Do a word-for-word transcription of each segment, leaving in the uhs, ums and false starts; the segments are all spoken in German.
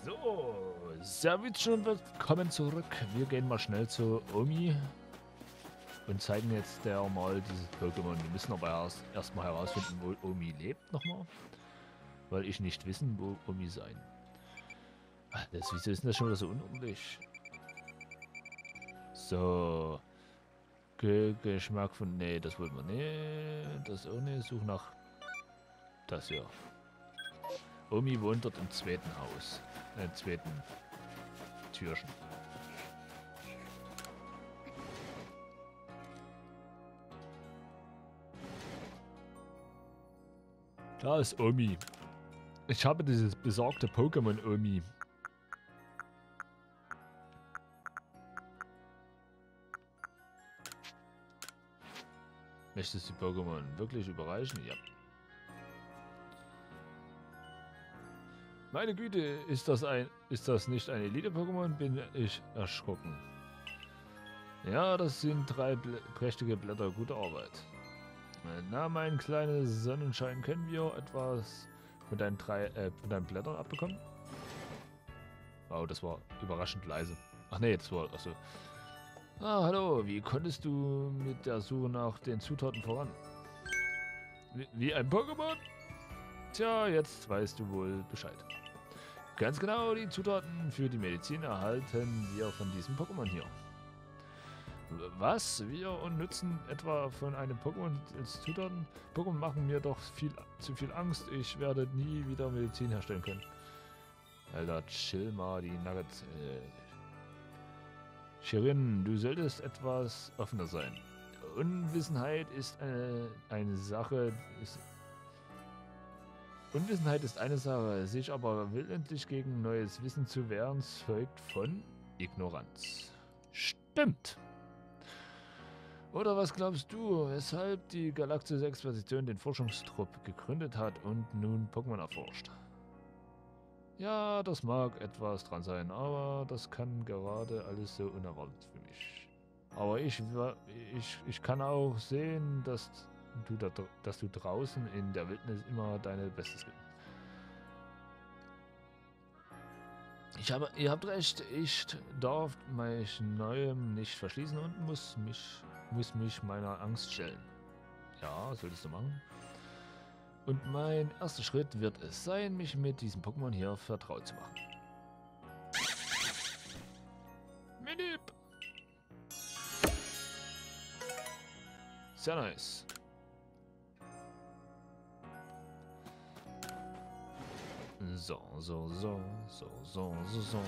So, Servus und willkommen zurück. Wir gehen mal schnell zu Omi und zeigen jetzt der mal dieses Pokémon. Wir müssen aber erst erstmal herausfinden, wo Omi lebt nochmal. Weil ich nicht wissen, wo Omi sein. Ach, das, wieso ist denn das schon wieder so unordentlich? So. Ge Geschmack von. Nee, das wollen wir nicht. Das auch nicht. Such nach. Das hier. Omi wohnt dort im zweiten Haus. Äh, Im zweiten Türchen. Da ist Omi. Ich habe dieses besagte Pokémon Omi. Möchtest du Pokémon wirklich überreichen? Ja. Meine Güte, ist das ein, ist das nicht ein Elite-Pokémon? Bin ich erschrocken. Ja, das sind drei Blä prächtige Blätter, gute Arbeit. Na, mein kleiner Sonnenschein, können wir etwas von deinen drei, äh, von deinen Blättern abbekommen? Wow, das war überraschend leise. Ach nee, das war, achso. Ah, hallo, wie konntest du mit der Suche nach den Zutaten voran? Wie, wie ein Pokémon? Tja, jetzt weißt du wohl Bescheid. Ganz genau, die Zutaten für die Medizin erhalten wir von diesem Pokémon hier. Was? Wir nutzen etwa von einem Pokémon als Zutaten? Pokémon machen mir doch viel, zu viel Angst. Ich werde nie wieder Medizin herstellen können. Alter, chill mal, die Nuggets. Äh. Shirin, du solltest etwas offener sein. Unwissenheit ist eine, eine Sache... Ist, Unwissenheit ist eine Sache, sich aber willentlich gegen neues Wissen zu wehren, zeugt von Ignoranz. Stimmt. Oder was glaubst du, weshalb die Galactus-Expedition den Forschungstrupp gegründet hat und nun Pokémon erforscht? Ja, das mag etwas dran sein, aber das kann gerade alles so unerwartet für mich. Aber ich, ich, ich kann auch sehen, dass... Du da, dass du draußen in der Wildnis immer deine Bestes gibst. Ich habe, ihr habt recht, ich darf mich Neuem nicht verschließen und muss mich, muss mich meiner Angst stellen. Ja, solltest du machen. Und mein erster Schritt wird es sein, mich mit diesem Pokémon hier vertraut zu machen. Minip! Sehr nice. So, so, so, so, so, so, so.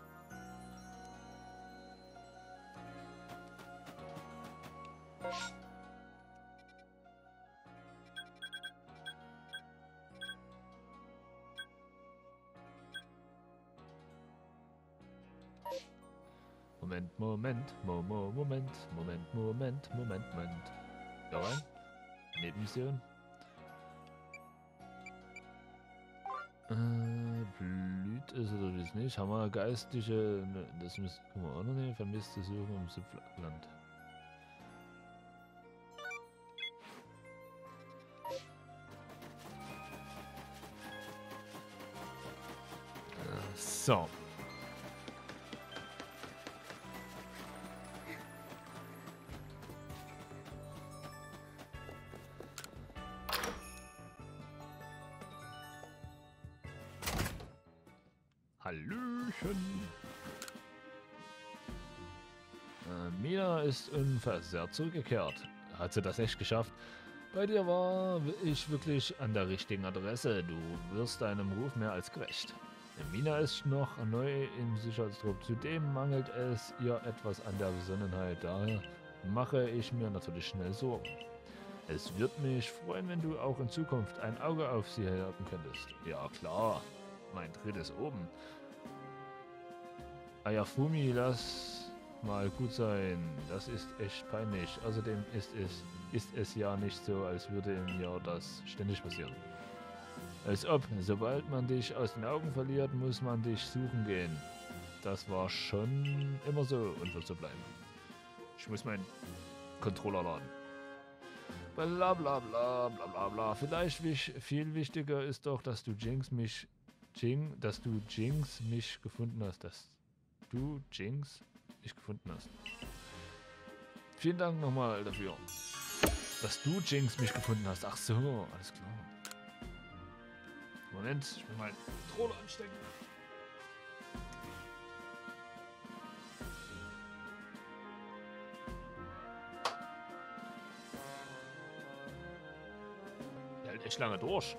Moment, Moment, Momo, Moment, Moment, Moment, Moment, Moment. Ja, rein. Nebenmission. Äh, blüht es oder ist nicht? Haben wir geistliche... Ne, das müssen wir auch noch nicht. Vermisste Suche im Südland. Äh, so. Hallöchen. Äh, Mina ist unversehrt zurückgekehrt. Hat sie das echt geschafft? Bei dir war ich wirklich an der richtigen Adresse. Du wirst deinem Ruf mehr als gerecht. Mina ist noch neu im Sicherheitstrupp. Zudem mangelt es ihr etwas an der Besonnenheit. Daher mache ich mir natürlich schnell Sorgen. Es wird mich freuen, wenn du auch in Zukunft ein Auge auf sie halten könntest. Ja klar, mein Tritt ist oben. Ayafumi, lass mal gut sein. Das ist echt peinlich. Außerdem ist es, ist es ja nicht so, als würde mir das ständig passieren. Als ob, sobald man dich aus den Augen verliert, muss man dich suchen gehen. Das war schon immer so und wird so bleiben. Ich muss meinen Controller laden. Bla bla bla bla bla bla. Vielleicht wich, viel wichtiger ist doch, dass du Jinx mich Jing, dass du Jinx mich gefunden hast. Dass du Jinx mich gefunden hast. Vielen Dank nochmal dafür. Dass du Jinx mich gefunden hast. Ach so, alles klar. Moment, ich will mal Drohne anstecken. Der hält echt lange durch.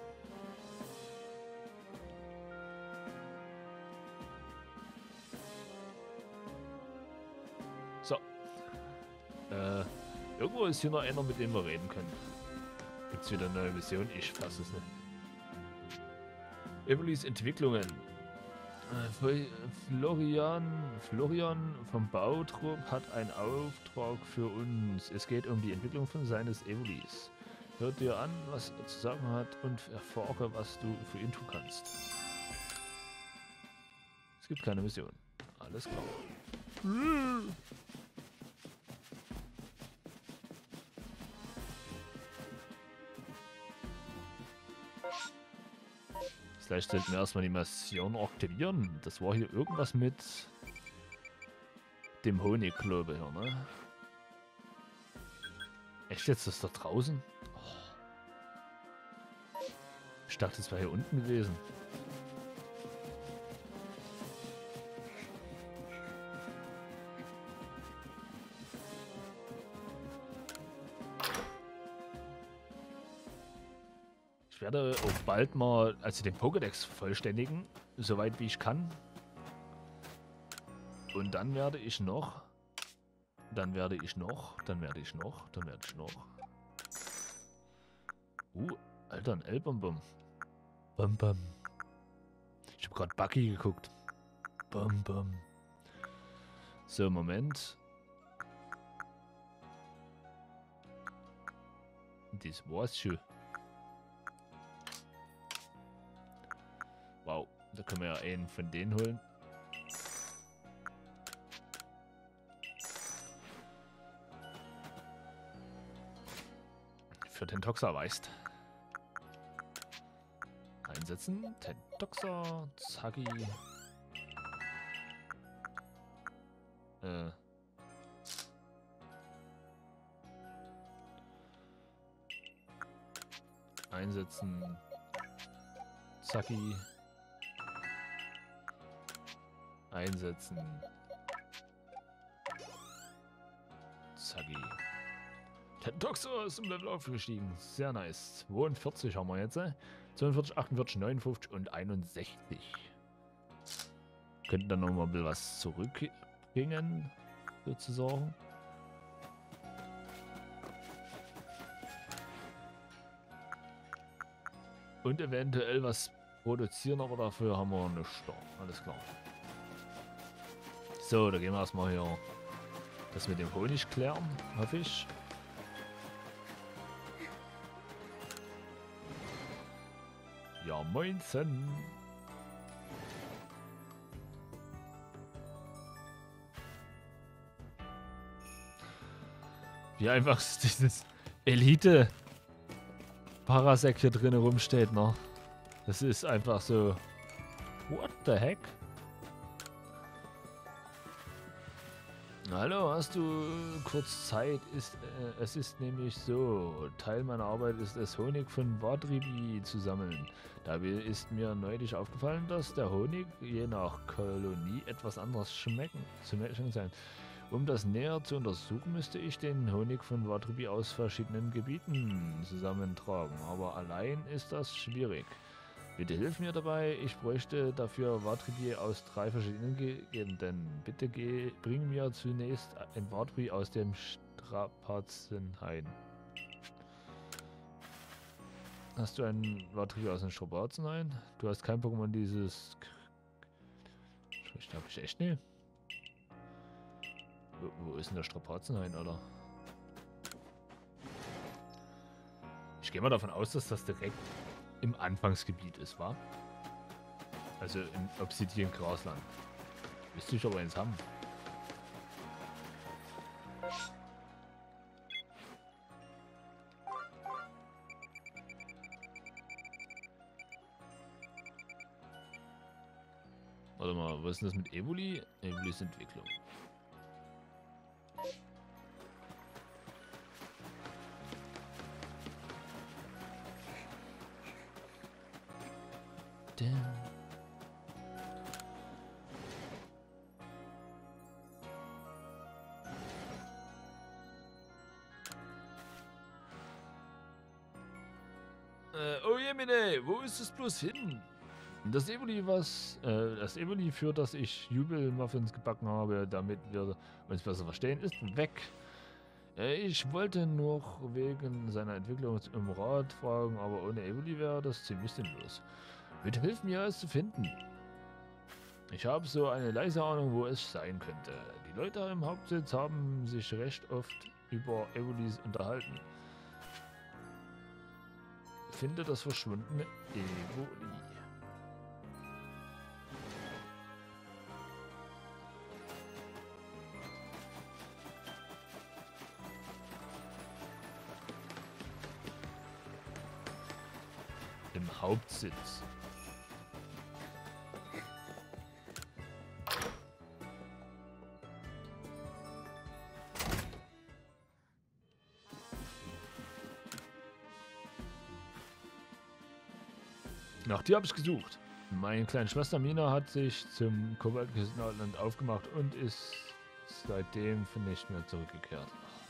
So. Äh, irgendwo ist hier noch einer, mit dem wir reden können. Gibt's wieder eine neue Mission? Ich fasse es nicht. Evelys Entwicklungen. Äh, Florian, Florian vom Bautrupp hat einen Auftrag für uns. Es geht um die Entwicklung von seines Evelys. Hör dir an, was er zu sagen hat und erfahre, was du für ihn tun kannst. Es gibt keine Mission. Alles klar. Vielleicht sollten wir erstmal die Mission aktivieren. Das war hier irgendwas mit dem Honig, glaube ich, ne? Echt jetzt, das ist da draußen? Oh. Ich dachte, es wäre hier unten gewesen. Ich werde auch bald mal, also den Pokédex vollständigen, soweit wie ich kann. Und dann werde ich noch, dann werde ich noch, dann werde ich noch, dann werde ich noch. Uh, Alter, ein L-Bum-Bum. Bum-Bum. Ich habe gerade Bucky geguckt. Bum-Bum. So, Moment. Das war's schon. Wow, da können wir ja einen von denen holen. Für den Toxer weißt. Einsetzen. Tentoxer. Zacki. Äh. Einsetzen. Zacki. Einsetzen. Zacki. Tentoxer ist im Level aufgestiegen. Sehr nice. zweiundvierzig haben wir jetzt. Äh? zweiundvierzig, achtundvierzig, neunundfünfzig und einundsechzig. Könnten dann noch mal ein bisschen was zurückbringen, sozusagen. Und eventuell was produzieren, aber dafür haben wir nichts da. Alles klar. So, da gehen wir erstmal hier das mit dem Honig klären, hoffe ich. Ja, moinsen. Wie einfach dieses Elite Parasek hier drin rumsteht, ne? Das ist einfach so. What the heck? Hallo, hast du kurz Zeit? Ist, äh, es ist nämlich so, Teil meiner Arbeit ist es, Honig von Wadribi zu sammeln. Dabei ist mir neulich aufgefallen, dass der Honig je nach Kolonie etwas anderes schmecken, zu schmecken sein. Um das näher zu untersuchen, müsste ich den Honig von Wadribi aus verschiedenen Gebieten zusammentragen, aber allein ist das schwierig. Bitte hilf mir dabei, ich bräuchte dafür Wadribi aus drei verschiedenen Gegenden. Bitte geh, bring mir zunächst ein Wadribi aus dem Strapazenhain. Hast du einen Wadribi aus dem Strapazenhain? Du hast kein Pokémon dieses... Ich glaube ich echt nicht. Wo, wo ist denn der Strapazenhain, Alter? Ich gehe mal davon aus, dass das direkt im Anfangsgebiet ist, wa? Also im Obsidian Grasland. Müsste ich aber eins haben. Warte mal, was ist denn das mit Evoli? Evolis Entwicklung. Damn. Äh, oh Jemine, wo ist es bloß hin? Das Evoli, was, äh, das Evoli, für das ich Jubelmuffins gebacken habe, damit wir uns besser verstehen, ist weg. Äh, ich wollte noch wegen seiner Entwicklung im Rat fragen, aber ohne Evoli wäre das ziemlich sinnlos. Bitte hilf mir, es zu finden. Ich habe so eine leise Ahnung, wo es sein könnte. Die Leute im Hauptsitz haben sich recht oft über Evolis unterhalten. Finde das verschwundene Evoli. Im Hauptsitz. Nach dir habe ich gesucht. Meine kleine Schwester Mina hat sich zum Koboldland aufgemacht und ist seitdem nicht mehr zurückgekehrt.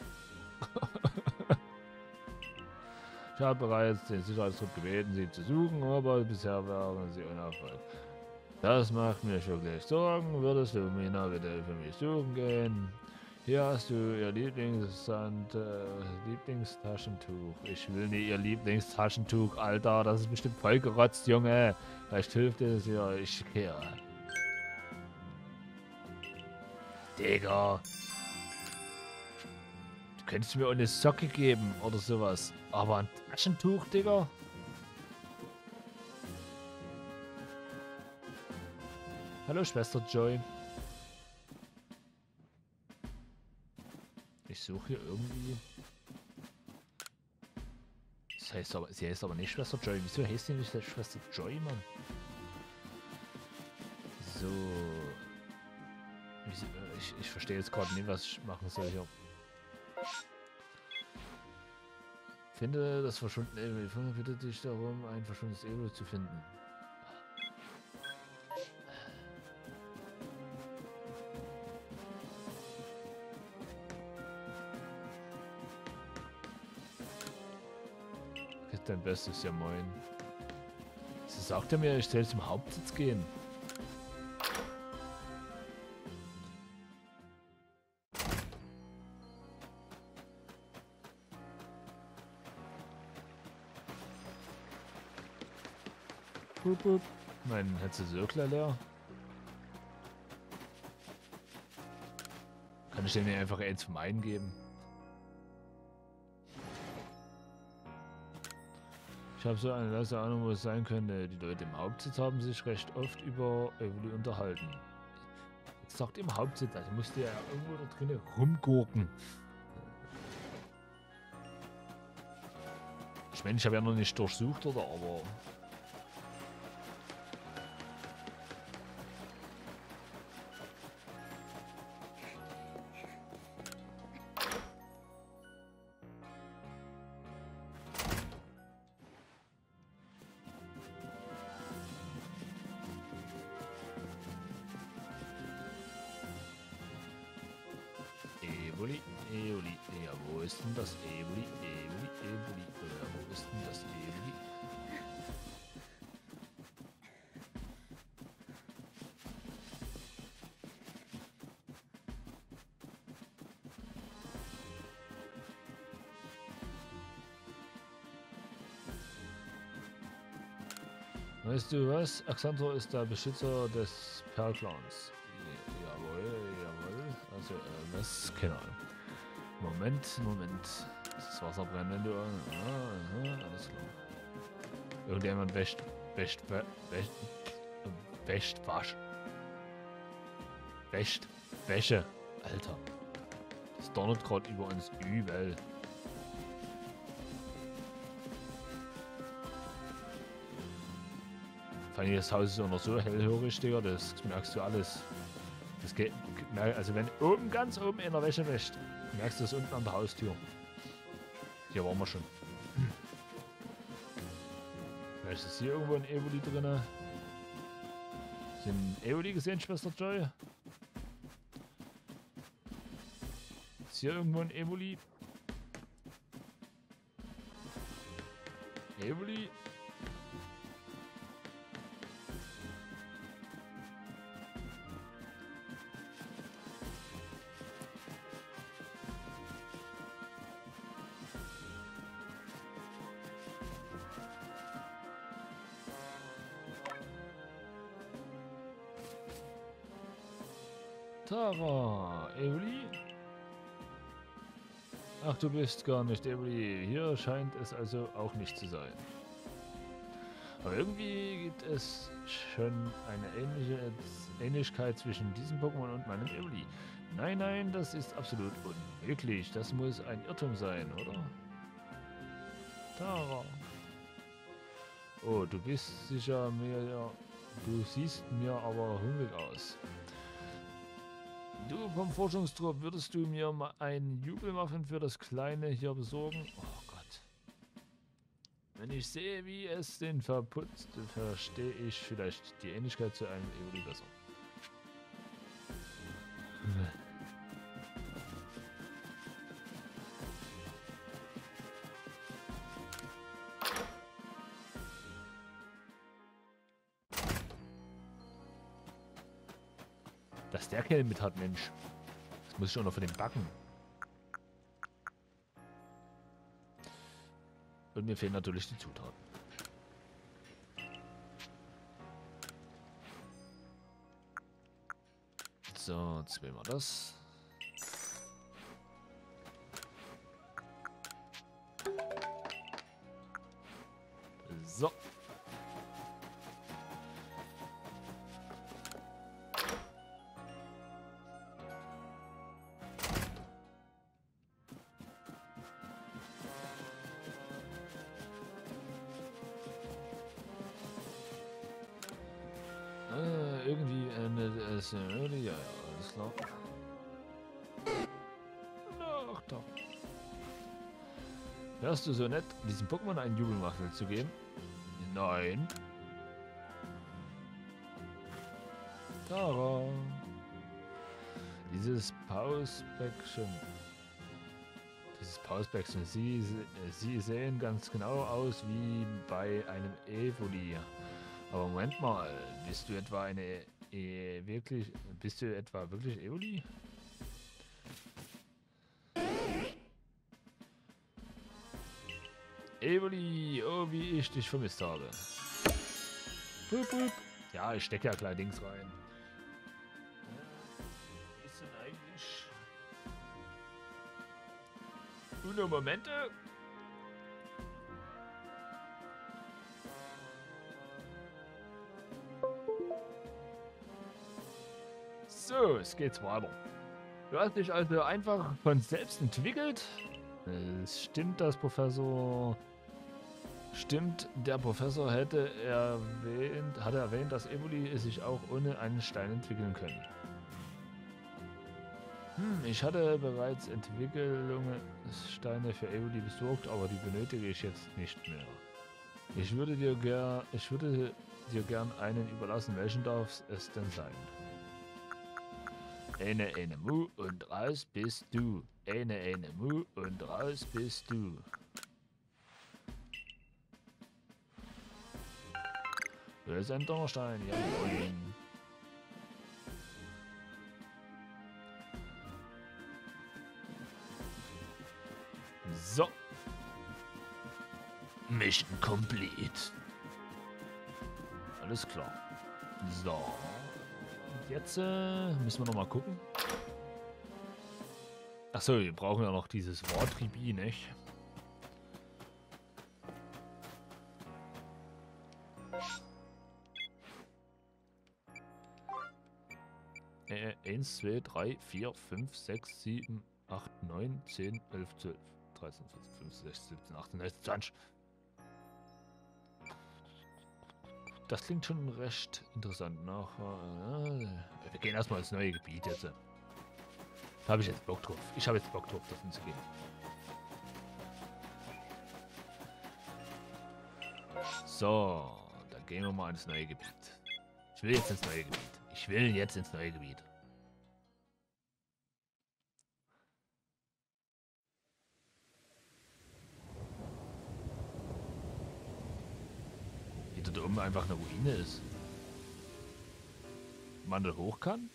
Ich habe bereits den Sicherheitstrupp gebeten, sie zu suchen, aber bisher waren sie unauffällig. Das macht mir wirklich Sorgen. Würdest du Mina bitte für mich suchen gehen? Hier hast du ihr Lieblingssand, äh, Lieblingstaschentuch. Ich will nie ihr Lieblingstaschentuch, Alter. Das ist bestimmt voll gerotzt, Junge. Vielleicht hilft es ihr. Ich kehre. Digga. Du könntest mir auch eine Socke geben oder sowas. Aber ein Taschentuch, Digga? Hallo, Schwester Joy. Ich suche hier irgendwie... Das heißt aber, sie heißt aber nicht Schwester Joy. Wieso heißt sie nicht Schwester Joy, Mann? So... Ich, ich verstehe jetzt gerade nicht, was ich machen soll hier. Finde das verschwundene Evoli. Bitte dich darum, ein verschwundenes Evoli zu finden. Dein Bestes, ja moin. Sie sagte mir, ich soll zum Hauptsitz gehen. Bup, bup. Mein Hetzesökler leer. Kann ich denen einfach eins vom einen geben? Ich habe so eine leise Ahnung, wo es sein könnte. Die Leute im Hauptsitz haben sich recht oft über Evoli unterhalten. Jetzt sagt im Hauptsitz, also musste ja irgendwo da drinnen rumgurken. Ich meine, ich habe ja noch nicht durchsucht, oder? Aber... Evoli, Evoli, ja, wo ist denn das Evoli, Evoli, Evoli, ja, wo ist denn das Evoli? Weißt du was? Axantor ist der Beschützer des Perlclans. Jawohl, jawohl. Also, äh, was? Keine Ahnung. Moment, Moment. Das Wasser brennt, wenn du... Ah, aha, alles klar. Irgendjemand wäscht... Wäscht... Wäscht... Wäscht... Wasch... Wäscht... Wäsche. Alter. Das donnert gerade über uns übel. Vor allem das Haus ist auch noch so hellhörig, Digga, das merkst du alles. Das geht, also wenn oben, ganz oben in der Wäsche wäscht, merkst du das unten an der Haustür. Hier waren wir schon. Vielleicht ist hier irgendwo ein Evoli drin. Sind Evoli gesehen, Schwester Joy? Ist hier irgendwo ein Evoli? Evoli? Tara, Evoli? Ach, du bist gar nicht Evoli. Hier scheint es also auch nicht zu sein. Aber irgendwie gibt es schon eine ähnliche Ähnlichkeit zwischen diesem Pokémon und meinem Evoli. Nein, nein, das ist absolut unmöglich. Das muss ein Irrtum sein, oder? Tara. Oh, du bist sicher mir... Du siehst mir aber hungrig aus. Du vom Forschungstrupp, würdest du mir mal einen Jubelmuffin für das Kleine hier besorgen? Oh Gott. Wenn ich sehe, wie es den verputzt, verstehe ich vielleicht die Ähnlichkeit zu einem Evoli besser. Dass der Kerl mit hat, Mensch. Das muss ich auch noch von dem backen. Und mir fehlen natürlich die Zutaten. So, zweimal das. So. Äh, irgendwie endet es. Ja, ja, alles klar. Ach da. Wärst du so nett, diesem Pokémon einen Jubelmuffin zu geben? Nein. Tara. Dieses Pausbäckchen. Dieses Pausbäckchen. Sie, sie sehen ganz genau aus wie bei einem Evoli. Aber Moment mal, bist du etwa eine äh, wirklich, bist du etwa wirklich Evoli? Evoli, oh wie ich dich vermisst habe. Pup, pup. Ja, ich stecke ja klein Dings rein. Was ist denn eigentlich? Uno Momente. So, es geht's weiter. Du hast dich also einfach von selbst entwickelt. Es stimmt, dass Professor... Stimmt, der Professor hätte erwähnt, hatte erwähnt, dass Evoli sich auch ohne einen Stein entwickeln können. Hm, ich hatte bereits Entwicklungssteine für Evoli besorgt, aber die benötige ich jetzt nicht mehr. Ich würde dir gern, ich würde dir gern einen überlassen. Welchen darf es denn sein? Eine, eine Mu und raus bist du. Eine, eine Mu und raus bist du. Wer ist ein Donnerstein? Jawohl. So. Mission complete. Alles klar. So. Und jetzt äh, müssen wir noch mal gucken. Achso, wir brauchen ja noch dieses Wartribi, nicht? Äh, eins, zwei, drei, vier, fünf, sechs, sieben, acht, neun, zehn, elf, zwölf, dreizehn, vierzehn, fünfzehn, sechzehn, siebzehn, achtzehn, neunzehn, zwanzig. Das klingt schon recht interessant. Nach, äh, wir gehen erstmal ins neue Gebiet jetzt. Da habe ich jetzt Bock drauf. Ich habe jetzt Bock drauf, davon zu gehen. So, dann gehen wir mal ins neue Gebiet. Ich will jetzt ins neue Gebiet. Ich will jetzt ins neue Gebiet. Wie da oben einfach eine Ruine ist. Man da hoch kann?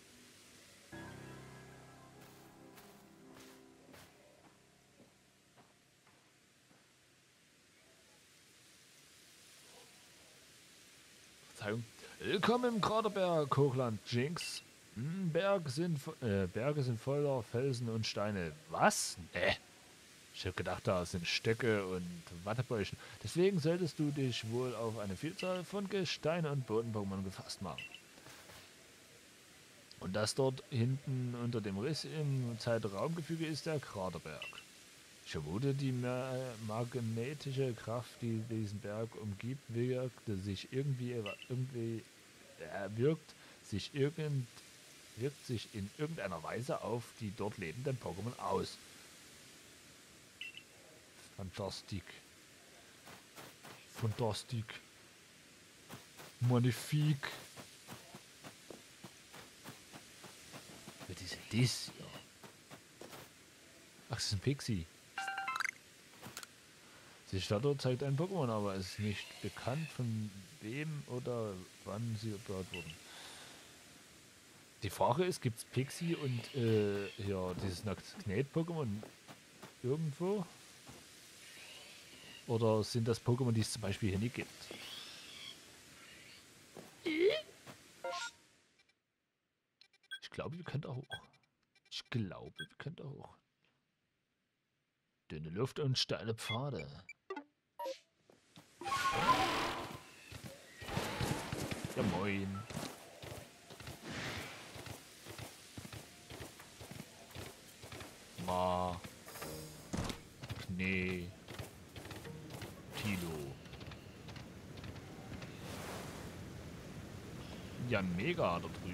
Verzeihung. Willkommen im Kraterberg, Hochland Jinx. Hm, Berg sind, äh, Berge sind voller Felsen und Steine. Was? Nee. Ich habe gedacht, da sind Stöcke und Wattebäuschen. Deswegen solltest du dich wohl auf eine Vielzahl von Gestein- und Boden-Pokémon gefasst machen. Und das dort hinten unter dem Riss im Zeitraumgefüge ist der Kraterberg. Ich vermute, die ma magnetische Kraft, die diesen Berg umgibt, wirkte sich irgendwie, irgendwie äh, wirkt sich irgend, wirkt sich in irgendeiner Weise auf die dort lebenden Pokémon aus. Fantastik. Fantastik. Magnifique. Was ist denn das? Ja. Ach, das ist ein Pixie. Die Statue zeigt ein Pokémon, aber es ist nicht bekannt, von wem oder wann sie gebaut wurden. Die Frage ist, gibt es Pixie und äh, ja, dieses Knät-Pokémon irgendwo? Oder sind das Pokémon, die es zum Beispiel hier nicht gibt? Ich glaube, wir können da hoch. Ich glaube, wir können da hoch. Dünne Luft und steile Pfade. Ja, moin. Ma. Knee. Tilo. Ja, mega da drüben.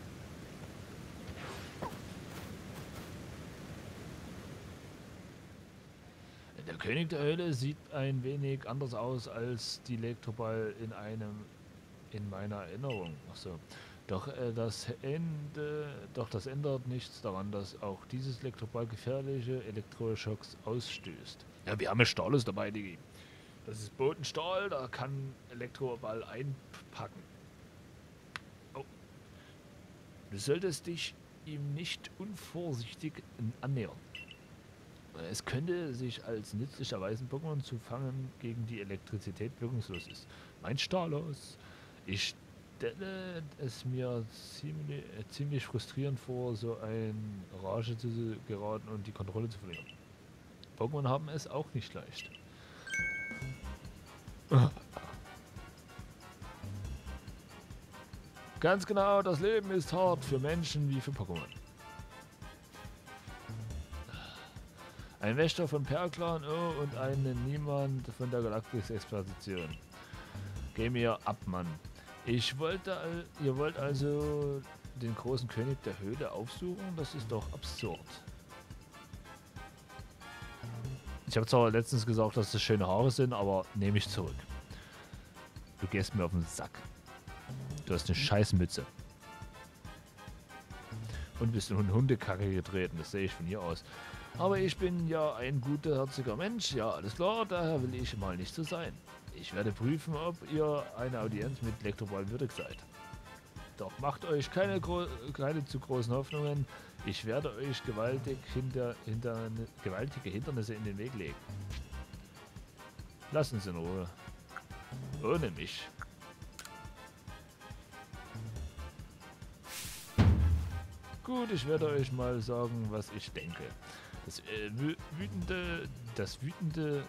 Der König der Höhle sieht ein wenig anders aus als die Elektroball in einem in meiner Erinnerung. Achso. Doch äh, das Ende, doch das ändert nichts daran, dass auch dieses Elektroball gefährliche Elektroschocks ausstößt. Ja, wir haben ja Stahlus dabei, Digi. Das ist Bodenstahl, da kann Elektroball einpacken. Oh. Du solltest dich ihm nicht unvorsichtig annähern. Es könnte sich als nützlicher Weisen-Pokémon zu fangen, gegen die Elektrizität wirkungslos ist. Mein Stalos. Ich stelle es mir ziemlich, äh, ziemlich frustrierend vor, so ein Rage zu geraten und die Kontrolle zu verlieren. Pokémon haben es auch nicht leicht. Ganz genau, das Leben ist hart für Menschen wie für Pokémon. Ein Wächter von Perklan, oh, und ein Niemand von der Galactic-Expedition. Geh mir ab, Mann. Ich wollte, ihr wollt also den großen König der Höhle aufsuchen? Das ist doch absurd. Ich habe zwar letztens gesagt, dass das schöne Haare sind, aber nehme ich zurück. Du gehst mir auf den Sack. Du hast eine Scheißmütze. Und bist in Hundekacke getreten, das sehe ich von hier aus. Aber ich bin ja ein guterherziger Mensch, ja alles klar, daher will ich mal nicht so sein. Ich werde prüfen, ob ihr eine Audienz mit Elektroball würdig seid. Doch macht euch keine, keine zu großen Hoffnungen, ich werde euch gewaltig hinter, hinter, gewaltige Hindernisse in den Weg legen. Lasst uns in Ruhe. Ohne mich. Gut, ich werde euch mal sagen, was ich denke. Das äh, wütende, das wütende,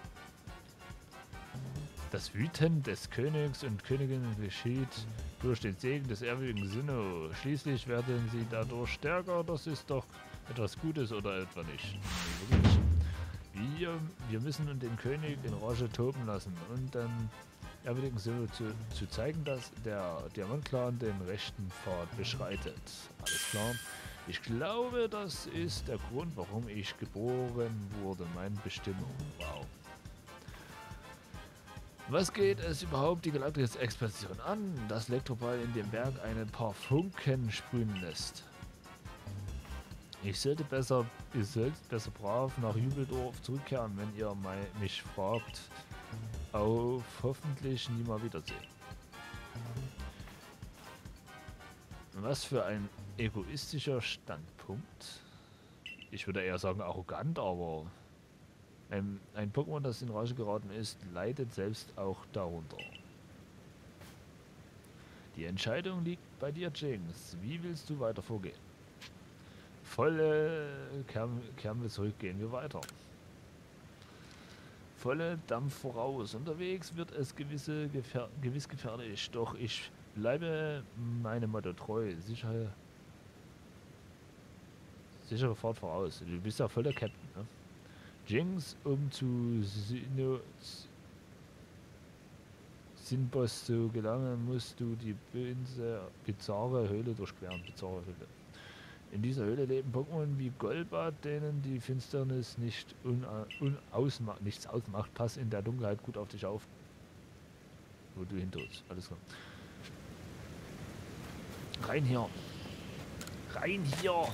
das Wüten des Königs und Königin geschieht durch den Segen des ewigen Sinnoh. Schließlich werden sie dadurch stärker. Das ist doch etwas Gutes oder etwa nicht. Wir, wir müssen den König in Rage toben lassen und dann erwähnten Situation zu zeigen, dass der Diamant-Clan den rechten Pfad beschreitet. Alles klar. Ich glaube, das ist der Grund, warum ich geboren wurde. Meine Bestimmung. Wow. Was geht es überhaupt die galaktische Expansion an? Das Elektropal in dem Berg ein paar Funken sprühen lässt. Ich sollte besser, ihr solltet besser brav nach Jubeldorf zurückkehren, wenn ihr mich fragt. Auf hoffentlich nie mal wiedersehen. Was für ein egoistischer Standpunkt. Ich würde eher sagen arrogant, aber ein, ein Pokémon, das in Rage geraten ist, leidet selbst auch darunter. Die Entscheidung liegt bei dir, Jinx. Wie willst du weiter vorgehen? Volle kehren, kehren wir zurück, gehen wir weiter. Volle Dampf voraus. Unterwegs wird es gewisse gefähr gewiss gefährlich, doch ich bleibe meinem Motto treu. Sicher, sichere Fahrt voraus. Du bist ja voll der Captain, ne? Jinx, um zu Sino Sinbos zu gelangen, musst du die böse, bizarre Höhle durchqueren. Bizarre Höhle. In dieser Höhle leben Pokémon wie Golbat, denen die Finsternis nicht un, un, ausmacht, nichts ausmacht. Pass in der Dunkelheit gut auf dich auf, wo du hin tust. Alles klar. Rein hier. Rein hier.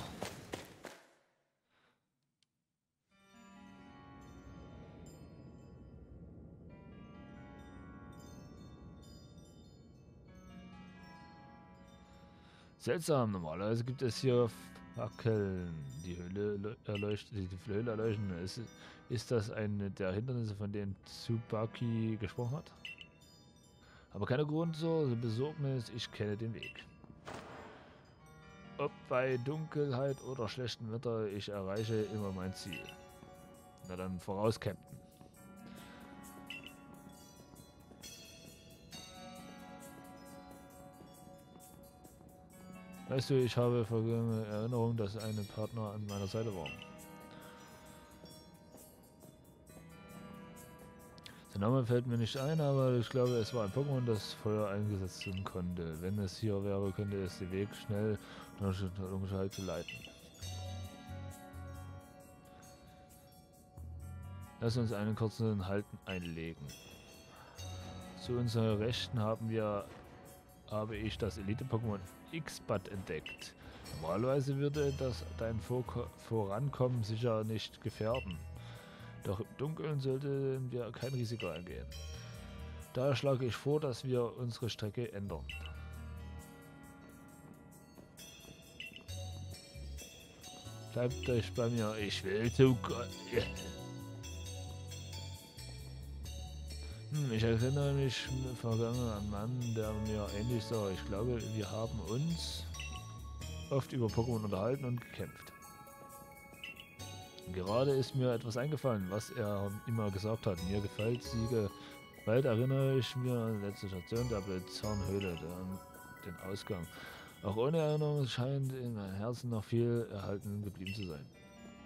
Seltsam, normalerweise gibt es hier Fackeln, die Höhle erleuchtet, die Höhle erleuchten. Ist, ist das eine der Hindernisse, von denen Tsubaki gesprochen hat? Aber keine Grund zur Besorgnis, ich kenne den Weg. Ob bei Dunkelheit oder schlechtem Wetter, ich erreiche immer mein Ziel. Na dann voraus, Captain. Weißt du, ich habe vergangene Erinnerung, dass ein Partner an meiner Seite war. Der Name fällt mir nicht ein, aber ich glaube, es war ein Pokémon, das Feuer eingesetzt konnte. Wenn es hier wäre, könnte es den Weg schnell durch die Dunkelheit leiten. Lass uns einen kurzen Halten einlegen. Zu unserer Rechten haben wir, habe ich das Elite-Pokémon X-Bat entdeckt. Normalerweise würde das dein Vor Vorankommen sicher nicht gefährden. Doch im Dunkeln sollten wir kein Risiko eingehen. Daher schlage ich vor, dass wir unsere Strecke ändern. Bleibt euch bei mir, ich will zu Gott. Hm, ich erinnere mich vergangen an einen Mann, der mir ähnlich sah. Ich glaube, wir haben uns oft über Pokémon unterhalten und gekämpft. Gerade ist mir etwas eingefallen, was er immer gesagt hat. Mir gefällt Siege. Bald erinnere ich mir an die letzte Station der Blitzhornhöhle, den Ausgang. Auch ohne Erinnerung scheint in meinem Herzen noch viel erhalten geblieben zu sein.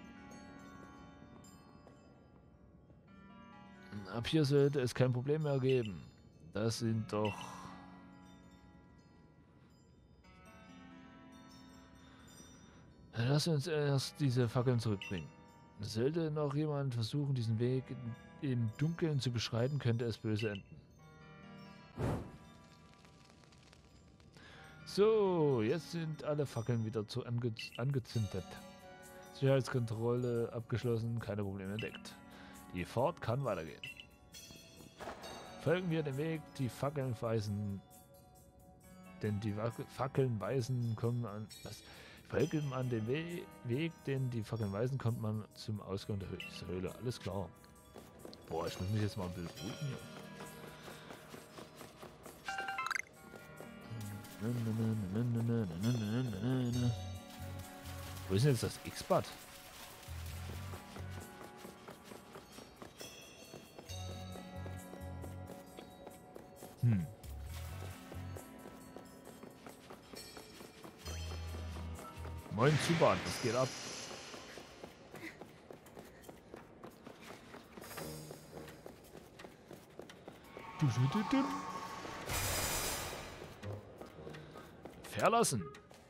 Ab hier sollte es kein Problem mehr geben. Das sind doch... Lass uns erst diese Fackeln zurückbringen. Sollte noch jemand versuchen, diesen Weg im Dunkeln zu beschreiten, könnte es böse enden. So, jetzt sind alle Fackeln wieder zu ange angezündet. Sicherheitskontrolle abgeschlossen, keine Probleme entdeckt. Die Fahrt kann weitergehen. Folgen wir dem Weg, die Fackeln weisen, denn die Fackeln weisen kommen an... Was? Folgen an den We Weg, den die Fackeln weisen, kommt man zum Ausgang der Höhle. Alles klar. Boah, ich muss mich jetzt mal ein bisschen ruhen hier. Wo ist denn jetzt das X-Bat? Hm. Moin Zubat, was geht ab? Verlassen.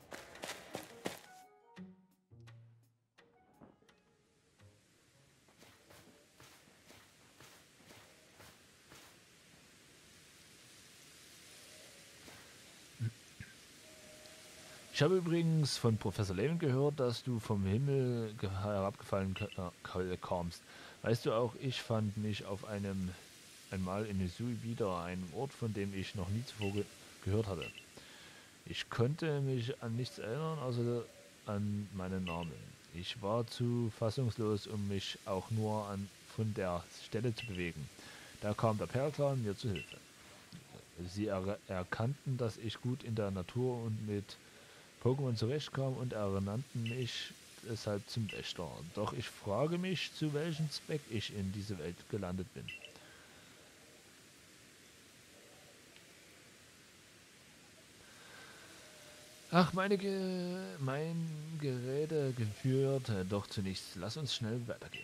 Ich habe übrigens von Professor Lehmann gehört, dass du vom Himmel herabgefallen kamst. Weißt du auch, ich fand mich auf einem einmal in Missouri wieder, einem Ort, von dem ich noch nie zuvor ge gehört hatte. Ich konnte mich an nichts erinnern, außer an meinen Namen. Ich war zu fassungslos, um mich auch nur an, von der Stelle zu bewegen. Da kam der Perlclan mir zu Hilfe. Sie er erkannten, dass ich gut in der Natur und mit Pokémon zurechtkam und ernannten mich deshalb zum Wächter. Doch ich frage mich, zu welchem Zweck ich in diese Welt gelandet bin. Ach, meine Ge mein Gerede geführt, doch zunächst lass uns schnell weitergehen.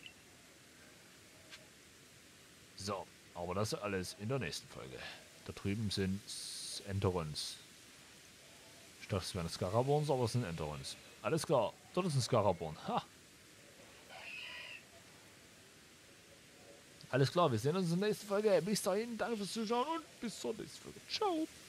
So, aber das alles in der nächsten Folge. Da drüben sind Enterons. Ich dachte, es wären Scaraborns, aber es sind Enterons. Alles klar, dort ist ein Scaraborn. Ha! Alles klar, wir sehen uns in der nächsten Folge. Bis dahin, danke fürs Zuschauen und bis zur nächsten Folge. Ciao!